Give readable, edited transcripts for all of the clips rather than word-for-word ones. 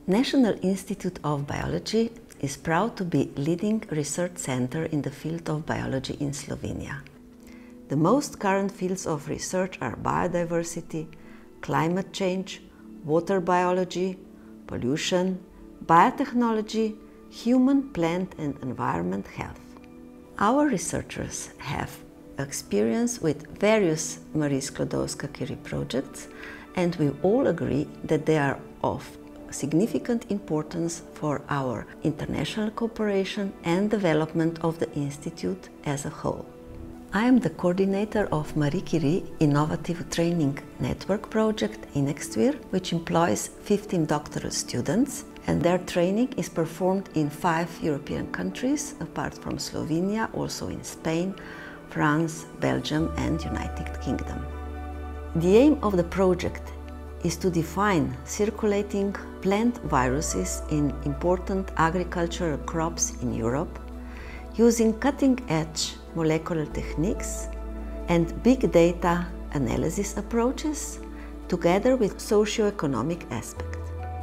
National Institute of Biology is proud to be leading research center in the field of biology in Slovenia. The most current fields of research are biodiversity, climate change, water biology, pollution, biotechnology, human, plant and environment health. Our researchers have experience with various Marie Sklodowska-Curie projects, and we all agree that they are of significant importance for our international cooperation and development of the Institute as a whole. I am the coordinator of Marie Curie Innovative Training Network project in Extvir, which employs 15 doctoral students, and their training is performed in 5 European countries, apart from Slovenia, also in Spain, France, Belgium and United Kingdom. The aim of the project is to define circulating plant viruses in important agricultural crops in Europe using cutting-edge molecular techniques and big data analysis approaches together with socio-economic aspects.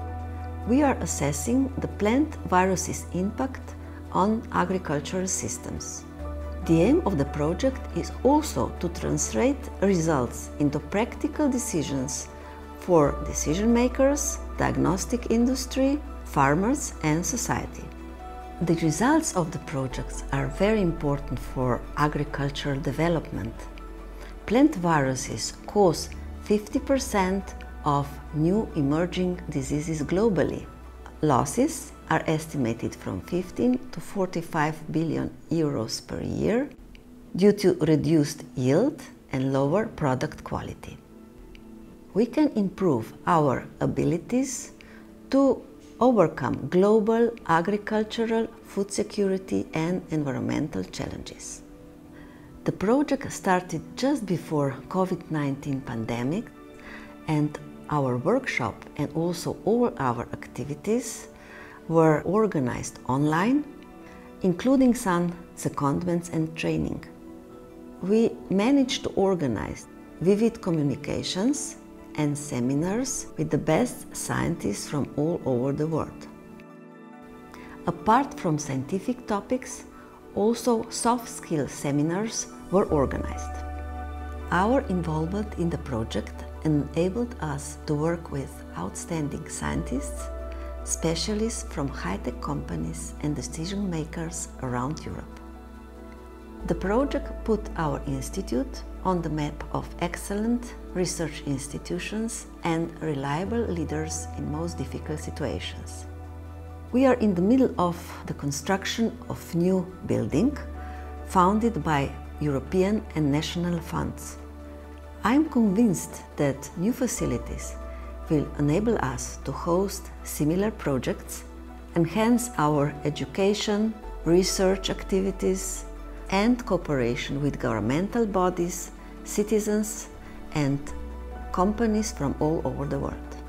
We are assessing the plant viruses' impact on agricultural systems. The aim of the project is also to translate results into practical decisions for decision makers, diagnostic industry, farmers and society. The results of the projects are very important for agricultural development. Plant viruses cause 50% of new emerging diseases globally. Losses are estimated from 15 to 45 billion euros per year due to reduced yield and lower product quality. We can improve our abilities to overcome global agricultural, food security and environmental challenges. The project started just before COVID-19 pandemic, and our workshop and also all our activities were organized online, including some secondments and training. We managed to organize vivid communications and seminars with the best scientists from all over the world. Apart from scientific topics, also soft skill seminars were organized. Our involvement in the project enabled us to work with outstanding scientists, specialists from high-tech companies and decision makers around Europe. The project put our institute on the map of excellent research institutions and reliable leaders in most difficult situations. We are in the middle of the construction of new building funded by European and national funds. I am convinced that new facilities will enable us to host similar projects, enhance our education, research activities, and cooperation with governmental bodies, citizens, and companies from all over the world.